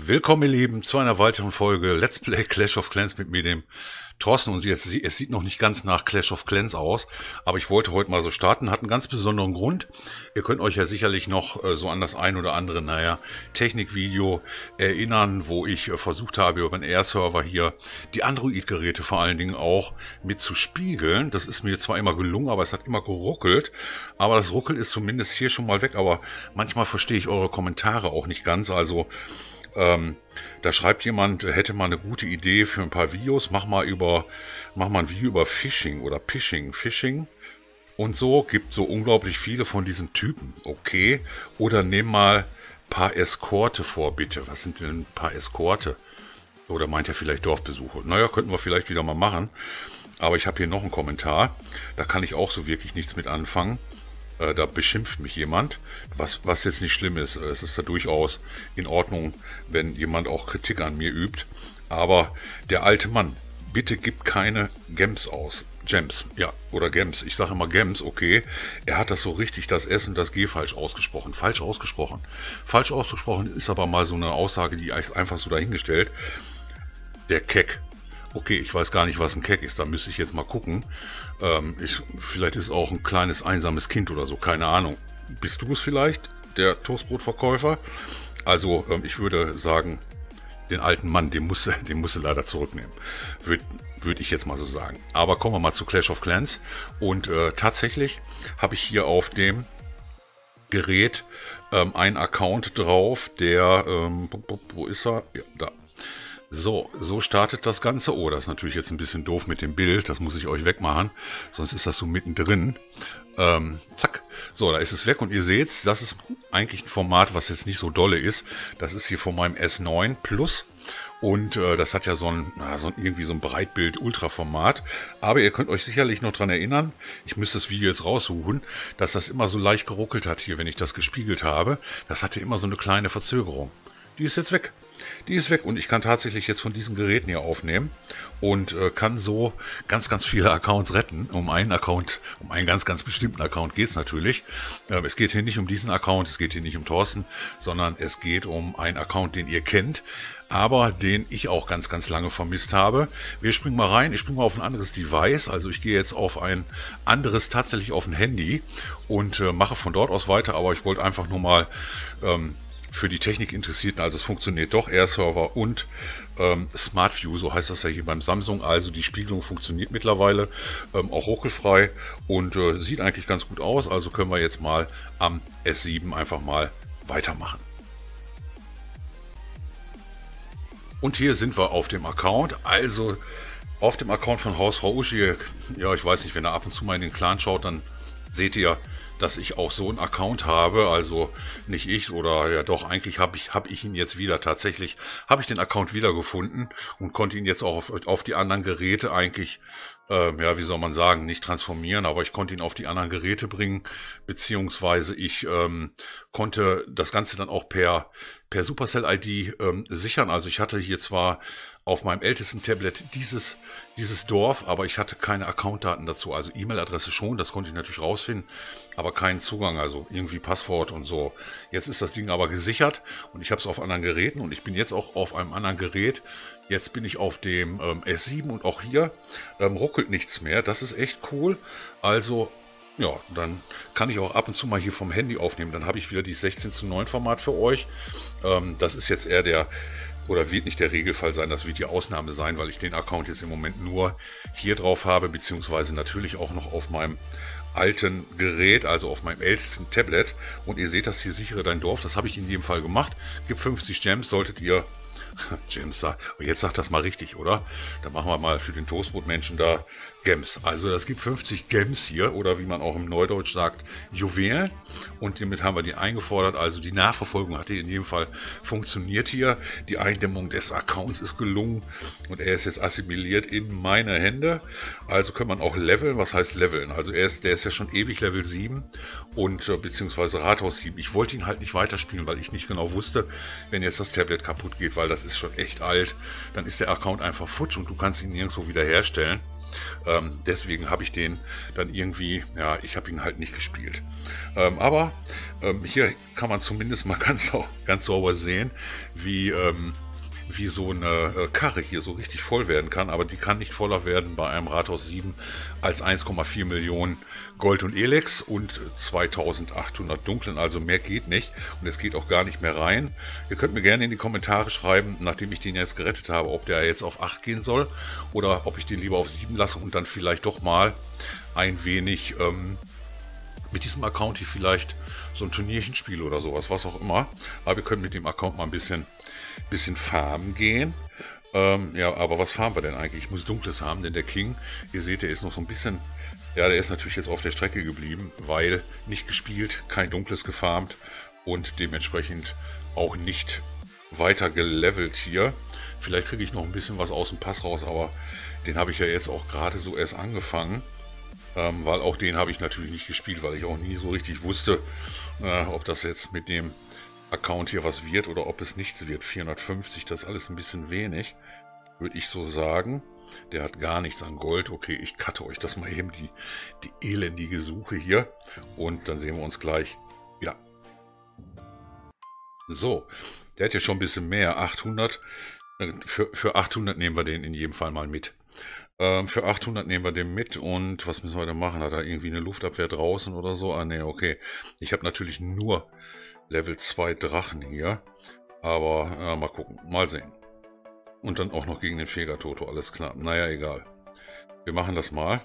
Willkommen, ihr Lieben, zu einer weiteren Folge Let's Play Clash of Clans mit mir, dem Thorsten. Und jetzt, es sieht noch nicht ganz nach Clash of Clans aus, aber ich wollte heute mal so starten. Hat einen ganz besonderen Grund. Ihr könnt euch ja sicherlich noch so an das ein oder andere, Technikvideo erinnern, wo ich versucht habe, über den Air-Server hier die Android-Geräte vor allen Dingen auch mit zu spiegeln. Das ist mir zwar immer gelungen, aber es hat immer geruckelt. Aber das Ruckeln ist zumindest hier schon mal weg. Aber manchmal verstehe ich eure Kommentare auch nicht ganz. Also da schreibt jemand, hätte mal eine gute Idee für ein paar Videos, mach mal ein Video über Phishing oder Phishing und so, gibt so unglaublich viele von diesen Typen, okay, oder nehm mal ein paar Eskorte vor, bitte. Was sind denn ein paar Eskorte? Oder meint er vielleicht Dorfbesuche? Naja, könnten wir vielleicht wieder mal machen, aber ich habe hier noch einen Kommentar, da kann ich auch so wirklich nichts mit anfangen. Da beschimpft mich jemand, was jetzt nicht schlimm ist. Es ist da durchaus in Ordnung, wenn jemand auch Kritik an mir übt. Aber der alte Mann, bitte gib keine Gems aus. Gems, ja, oder Gems. Ich sage immer Gems, okay. Er hat das so richtig, das S und das G falsch ausgesprochen. Falsch ausgesprochen. Falsch ausgesprochen ist aber mal so eine Aussage, die einfach so dahingestellt. Der Keck. Okay, ich weiß gar nicht, was ein Keck ist, da müsste ich jetzt mal gucken. Vielleicht ist es auch ein kleines, einsames Kind oder so, keine Ahnung. Bist du es vielleicht, der Toastbrotverkäufer? Also, ich würde sagen, den alten Mann, den musst du leider zurücknehmen. Würde ich jetzt mal so sagen. Aber kommen wir mal zu Clash of Clans. Und tatsächlich habe ich hier auf dem Gerät einen Account drauf, der, wo ist er? Ja, da. So startet das Ganze. Oh, das ist natürlich jetzt ein bisschen doof mit dem Bild. Das muss ich euch wegmachen. Sonst ist das so mittendrin. Zack. So, da ist es weg. Und ihr seht, das ist eigentlich ein Format, was jetzt nicht so dolle ist. Das ist hier von meinem S9 Plus. Und das hat ja irgendwie so ein Breitbild-Ultra-Format. Aber ihr könnt euch sicherlich noch dran erinnern, ich müsste das Video jetzt raussuchen, dass das immer so leicht geruckelt hat hier, wenn ich das gespiegelt habe. Das hatte immer so eine kleine Verzögerung. Die ist jetzt weg. Die ist weg und ich kann tatsächlich jetzt von diesen Geräten hier aufnehmen und kann so ganz, ganz viele Accounts retten. Um einen ganz, ganz bestimmten Account geht es natürlich. Es geht hier nicht um diesen Account, es geht hier nicht um Thorsten, sondern es geht um einen Account, den ihr kennt, aber den ich auch ganz, ganz lange vermisst habe. Wir springen mal rein, ich springe mal auf ein anderes Device, also ich gehe jetzt auf ein anderes, tatsächlich auf ein Handy und mache von dort aus weiter, aber ich wollte einfach nur mal für die Technikinteressierten, also es funktioniert doch, Air-Server und Smart View, so heißt das ja hier beim Samsung, also die Spiegelung funktioniert mittlerweile auch ruckelfrei und sieht eigentlich ganz gut aus, also können wir jetzt mal am S7 einfach mal weitermachen. Und hier sind wir auf dem Account, also auf dem Account von Hausfrau Uschi. Ja, ich weiß nicht, wenn ihr ab und zu mal in den Clan schaut, dann seht ihr, dass ich auch so einen Account habe, also nicht ich, oder ja doch, eigentlich habe ich ihn jetzt wieder, tatsächlich habe ich den Account wiedergefunden und konnte ihn jetzt auch auf die anderen Geräte eigentlich, wie soll man sagen, nicht transformieren, aber ich konnte ihn auf die anderen Geräte bringen, beziehungsweise ich konnte das Ganze dann auch per Supercell-ID sichern, also ich hatte hier zwar auf meinem ältesten Tablet dieses Dorf, aber ich hatte keine Accountdaten dazu, also E-Mail-Adresse schon, das konnte ich natürlich rausfinden, aber keinen Zugang, also irgendwie Passwort und so. Jetzt ist das Ding aber gesichert und ich habe es auf anderen Geräten und ich bin jetzt auch auf einem anderen Gerät. Jetzt bin ich auf dem S7 und auch hier ruckelt nichts mehr, das ist echt cool, also ja, dann kann ich auch ab und zu mal hier vom Handy aufnehmen, dann habe ich wieder die 16:9 Format für euch. Das ist jetzt eher oder wird nicht der Regelfall sein, das wird die Ausnahme sein, weil ich den Account jetzt im Moment nur hier drauf habe, beziehungsweise natürlich auch noch auf meinem alten Gerät, also auf meinem ältesten Tablet. Und ihr seht das hier, sichere dein Dorf, das habe ich in jedem Fall gemacht. Gibt 50 Gems, solltet ihr... Gems, jetzt sagt das mal richtig, oder? Dann machen wir mal für den Toastbrotmenschen da Gems. Also das gibt 50 Gems hier, oder wie man auch im Neudeutsch sagt, Juwelen. Und damit haben wir die eingefordert. Also die Nachverfolgung hat hier in jedem Fall funktioniert hier. Die Eindämmung des Accounts ist gelungen und er ist jetzt assimiliert in meine Hände. Also kann man auch leveln. Was heißt leveln? Also der ist ja schon ewig Level 7 und beziehungsweise Rathaus 7. Ich wollte ihn halt nicht weiterspielen, weil ich nicht genau wusste, wenn jetzt das Tablet kaputt geht, weil das ist schon echt alt, dann ist der Account einfach futsch und du kannst ihn nirgendwo wieder herstellen. Deswegen habe ich den dann irgendwie, ja, ich habe ihn halt nicht gespielt. Aber hier kann man zumindest mal ganz sauber sehen, wie so eine Karre hier so richtig voll werden kann, aber die kann nicht voller werden bei einem Rathaus 7 als 1,4 Millionen Gold und Elex und 2800 dunklen, also mehr geht nicht und es geht auch gar nicht mehr rein. Ihr könnt mir gerne in die Kommentare schreiben, nachdem ich den jetzt gerettet habe, ob der jetzt auf 8 gehen soll oder ob ich den lieber auf 7 lasse und dann vielleicht doch mal ein wenig mit diesem Account hier vielleicht so ein Turnierchen spiele oder sowas, was auch immer. Aber wir können mit dem Account mal ein bisschen farmen gehen. Ja, aber was farmen wir denn eigentlich? Ich muss Dunkles haben, denn der King, ihr seht, der ist noch so ein bisschen, ja, der ist natürlich jetzt auf der Strecke geblieben, weil nicht gespielt, kein Dunkles gefarmt und dementsprechend auch nicht weiter gelevelt hier. Vielleicht kriege ich noch ein bisschen was aus dem Pass raus, aber den habe ich ja jetzt auch gerade so erst angefangen. Weil auch den habe ich natürlich nicht gespielt, weil ich auch nie so richtig wusste, ob das jetzt mit dem Account hier was wird oder ob es nichts wird. 450, das ist alles ein bisschen wenig, würde ich so sagen. Der hat gar nichts an Gold. Okay, ich cutte euch das mal eben, die elendige Suche hier. Und dann sehen wir uns gleich wieder. So, der hat ja schon ein bisschen mehr, 800. Für 800 nehmen wir den in jedem Fall mal mit. Für 800 nehmen wir den mit und was müssen wir denn machen? Hat er irgendwie eine Luftabwehr draußen oder so? Ah ne, okay. Ich habe natürlich nur Level 2 Drachen hier, aber mal gucken, mal sehen. Und dann auch noch gegen den Fegatoto, alles klar. Naja, egal. Wir machen das mal.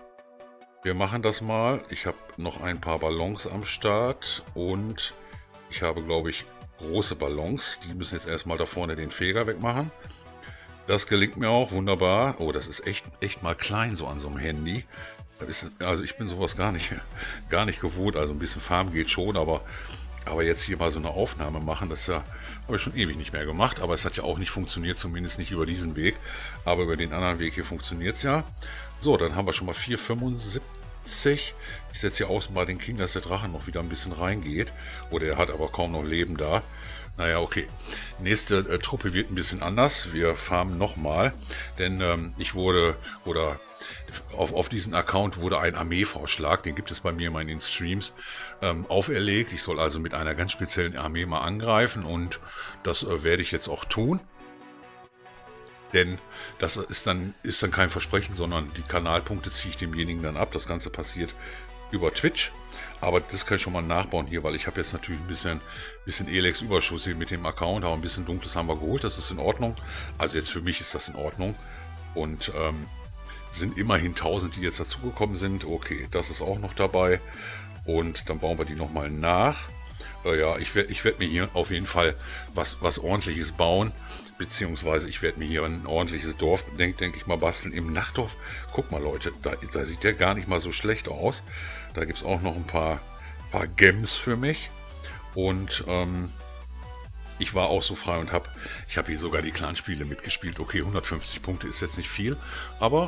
Ich habe noch ein paar Ballons am Start und ich habe, glaube ich, große Ballons. Die müssen jetzt erstmal da vorne den Feger wegmachen. Das gelingt mir auch, wunderbar. Oh, das ist echt mal klein so an so einem Handy. Also ich bin sowas gar nicht gewohnt. Also ein bisschen Farm geht schon, aber jetzt hier mal so eine Aufnahme machen, das ja, habe ich schon ewig nicht mehr gemacht. Aber es hat ja auch nicht funktioniert, zumindest nicht über diesen Weg. Aber über den anderen Weg hier funktioniert es ja. So, dann haben wir schon mal 4,75. Ich setze hier außen mal den King, dass der Drache noch wieder ein bisschen reingeht. Oder er hat aber kaum noch Leben da. Naja, okay. Nächste Truppe wird ein bisschen anders. Wir farmen nochmal, denn ich wurde, oder auf diesen Account wurde ein Armeevorschlag, den gibt es bei mir immer in den Streams, auferlegt. Ich soll also mit einer ganz speziellen Armee mal angreifen und das werde ich jetzt auch tun. Denn das ist dann kein Versprechen, sondern die Kanalpunkte ziehe ich demjenigen dann ab. Das Ganze passiert über Twitch. Aber das kann ich schon mal nachbauen hier, weil ich habe jetzt natürlich ein bisschen Elex-Überschuss hier mit dem Account, aber ein bisschen Dunkles haben wir geholt, das ist in Ordnung. Also jetzt für mich ist das in Ordnung. Und sind immerhin 1000, die jetzt dazugekommen sind. Okay, das ist auch noch dabei. Und dann bauen wir die nochmal nach. Ja, ich werd mir hier auf jeden Fall was Ordentliches bauen. Beziehungsweise ich werde mir hier ein ordentliches Dorf, denke ich mal, basteln. Im Nachtdorf, guck mal Leute, da sieht der gar nicht mal so schlecht aus. Da gibt es auch noch ein paar Gems für mich. Und ich war auch so frei und ich habe hier sogar die Clanspiele mitgespielt. Okay, 150 Punkte ist jetzt nicht viel, aber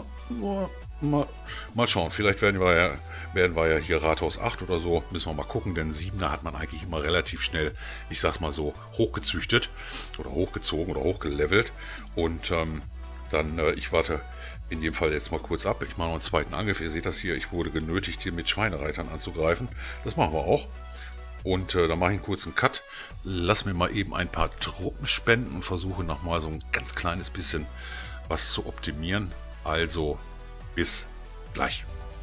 mal schauen. Vielleicht werden wir ja hier Rathaus 8 oder so. Müssen wir mal gucken, denn 7er hat man eigentlich immer relativ schnell, ich sag's mal so, hochgezüchtet oder hochgezogen oder hochgelevelt. Und ich warte in dem Fall jetzt mal kurz ab. Ich mache noch einen zweiten Angriff. Ihr seht das hier, ich wurde genötigt, hier mit Schweinereitern anzugreifen. Das machen wir auch. Und dann mache ich einen kurzen Cut. Lass mir mal eben ein paar Truppen spenden und versuche nochmal so ein ganz kleines bisschen was zu optimieren. Also bis gleich.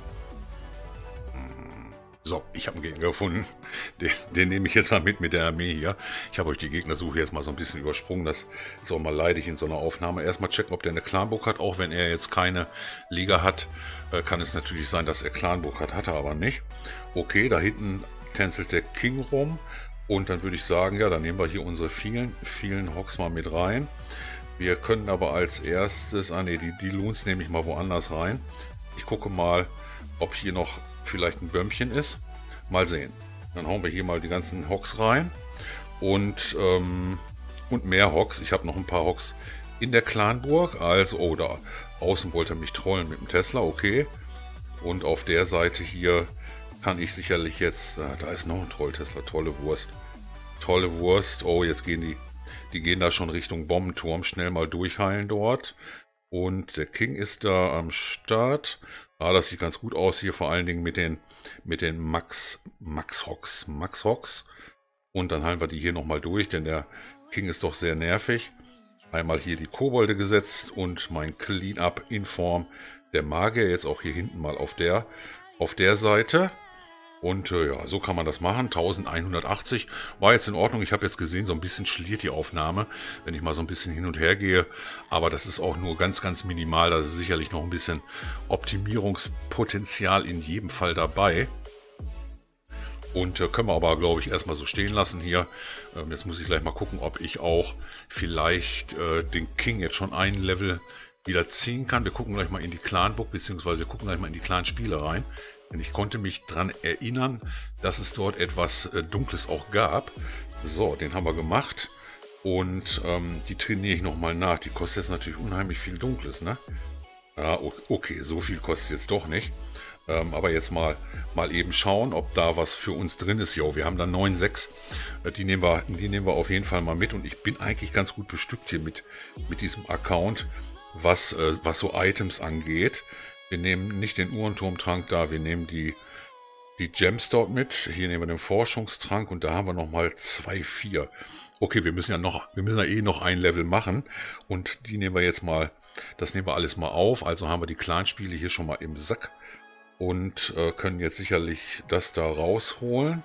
So, ich habe einen Gegner gefunden. Den nehme ich jetzt mal mit der Armee hier. Ich habe euch die Gegnersuche jetzt mal so ein bisschen übersprungen. Das ist auch mal leidig in so einer Aufnahme. Erstmal checken, ob der eine Clanburg hat. Auch wenn er jetzt keine Liga hat, kann es natürlich sein, dass er Clanburg hat. Hat er aber nicht. Okay, da hinten tänzelt der King rum. Und dann würde ich sagen, ja, dann nehmen wir hier unsere vielen Hocks mal mit rein. Wir können aber als erstes, die Loons nehme ich mal woanders rein. Ich gucke mal, ob hier noch vielleicht ein Bömmchen ist. Mal sehen. Dann hauen wir hier mal die ganzen Hocks rein. Und mehr Hocks. Ich habe noch ein paar Hocks in der Clanburg. Also, da außen wollte er mich trollen mit dem Tesla. Okay. Und auf der Seite hier kann ich sicherlich jetzt... da ist noch ein Troll-Tesla. Tolle Wurst. Tolle Wurst. Oh, jetzt gehen die gehen da schon Richtung Bombenturm. Schnell mal durchheilen dort. Und der King ist da am Start. Ah, das sieht ganz gut aus hier, vor allen Dingen mit den Max Hawks. Und dann halten wir die hier nochmal durch, denn der King ist doch sehr nervig. Einmal hier die Kobolde gesetzt und mein Cleanup in Form der Magier. Jetzt auch hier hinten mal auf der Seite. Und ja, so kann man das machen. 1180 war jetzt in Ordnung. Ich habe jetzt gesehen, so ein bisschen schliert die Aufnahme, wenn ich mal so ein bisschen hin und her gehe. Aber das ist auch nur ganz, ganz minimal. Da ist sicherlich noch ein bisschen Optimierungspotenzial in jedem Fall dabei. Und können wir aber, glaube ich, erstmal so stehen lassen hier. Jetzt muss ich gleich mal gucken, ob ich auch vielleicht den King jetzt schon ein Level wieder ziehen kann. Wir gucken gleich mal in die Clanbook, beziehungsweise wir gucken gleich mal in die Clan-Spiele rein. Denn ich konnte mich daran erinnern, dass es dort etwas Dunkles auch gab. So, den haben wir gemacht. Und die trainiere ich nochmal nach. Die kostet jetzt natürlich unheimlich viel Dunkles, ne? Ja, okay, so viel kostet jetzt doch nicht. Aber jetzt mal eben schauen, ob da was für uns drin ist. Jo, wir haben da 9,6. Die nehmen wir auf jeden Fall mal mit. Und ich bin eigentlich ganz gut bestückt hier mit diesem Account, was so Items angeht. Wir nehmen nicht den Uhrenturmtrank da, wir nehmen die Gems dort mit. Hier nehmen wir den Forschungstrank und da haben wir nochmal 2,4. Okay, wir müssen ja eh noch ein Level machen. Und die nehmen wir jetzt mal, das nehmen wir alles mal auf. Also haben wir die Clanspiele hier schon mal im Sack. Und können jetzt sicherlich das da rausholen.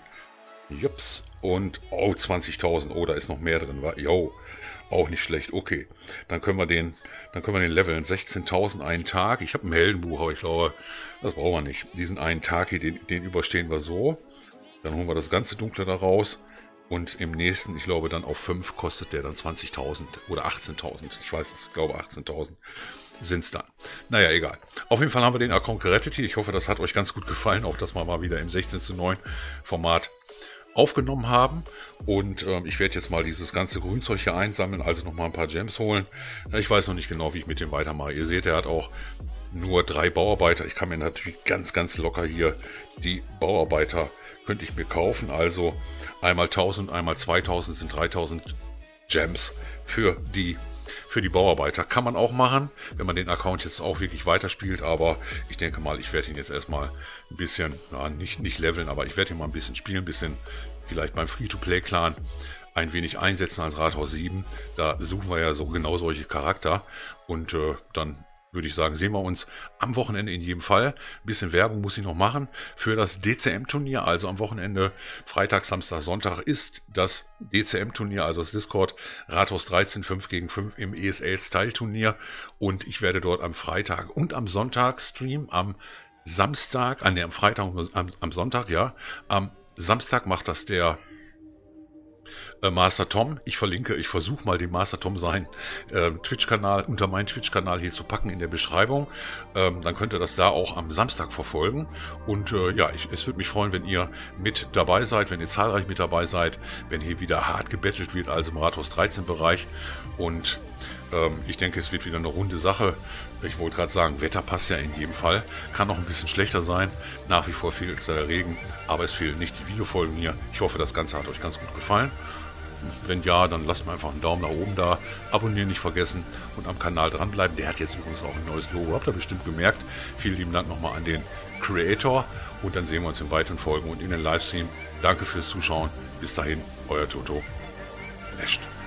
Jups. Und, oh, 20.000. Oh, da ist noch mehr drin, wa? Jo, auch nicht schlecht. Okay, dann können wir den leveln. 16.000 einen Tag. Ich habe ein Heldenbuch, aber ich glaube, das brauchen wir nicht. Diesen einen Tag hier, den überstehen wir so. Dann holen wir das ganze Dunkle da raus. Und im nächsten, ich glaube, dann auf 5 kostet der dann 20.000 oder 18.000. Ich weiß es, ich glaube 18.000. Sind es dann. Naja, egal. Auf jeden Fall haben wir den Account gerettet hier. Ich hoffe, das hat euch ganz gut gefallen, auch dass wir mal wieder im 16:9 Format aufgenommen haben. Und ich werde jetzt mal dieses ganze Grünzeug hier einsammeln, also nochmal ein paar Gems holen. Ich weiß noch nicht genau, wie ich mit dem weitermache. Ihr seht, er hat auch nur 3 Bauarbeiter. Ich kann mir natürlich ganz, ganz locker hier die Bauarbeiter könnte ich mir kaufen. Also einmal 1000, einmal 2000 sind 3000 Gems für die Bauarbeiter. Kann man auch machen, wenn man den Account jetzt auch wirklich weiterspielt, aber ich denke mal, ich werde ihn jetzt erstmal ein bisschen, ja, nicht leveln, aber ich werde ihn mal ein bisschen spielen, ein bisschen vielleicht beim Free-to-Play-Clan ein wenig einsetzen als Rathaus 7. Da suchen wir ja so genau solche Charakter und dann würde ich sagen, sehen wir uns am Wochenende in jedem Fall. Ein bisschen Werbung muss ich noch machen für das DCM-Turnier. Also am Wochenende, Freitag, Samstag, Sonntag ist das DCM-Turnier, also das Discord Rathaus 13 5 gegen 5 im ESL-Style-Turnier. Und ich werde dort am Freitag und am Sonntag streamen. Am Samstag, am Freitag und am Sonntag, ja. Am Samstag macht das der Master Tom. Ich versuche mal den Master Tom seinen Twitch-Kanal unter meinen Twitch-Kanal hier zu packen in der Beschreibung. Dann könnt ihr das da auch am Samstag verfolgen. Und ja, es würde mich freuen, wenn ihr mit dabei seid, wenn ihr zahlreich mit dabei seid, wenn hier wieder hart gebettelt wird, also im Rathaus 13 Bereich. Und ich denke, es wird wieder eine runde Sache. Ich wollte gerade sagen, Wetter passt ja in jedem Fall. Kann noch ein bisschen schlechter sein. Nach wie vor fehlt der Regen, aber es fehlen nicht die Videofolgen hier. Ich hoffe, das Ganze hat euch ganz gut gefallen. Wenn ja, dann lasst mir einfach einen Daumen nach oben da. Abonnieren nicht vergessen und am Kanal dranbleiben. Der hat jetzt übrigens auch ein neues Logo. Habt ihr bestimmt gemerkt. Vielen lieben Dank nochmal an den Creator. Und dann sehen wir uns in weiteren Folgen und in den Livestream. Danke fürs Zuschauen. Bis dahin, euer Toto. Lasht.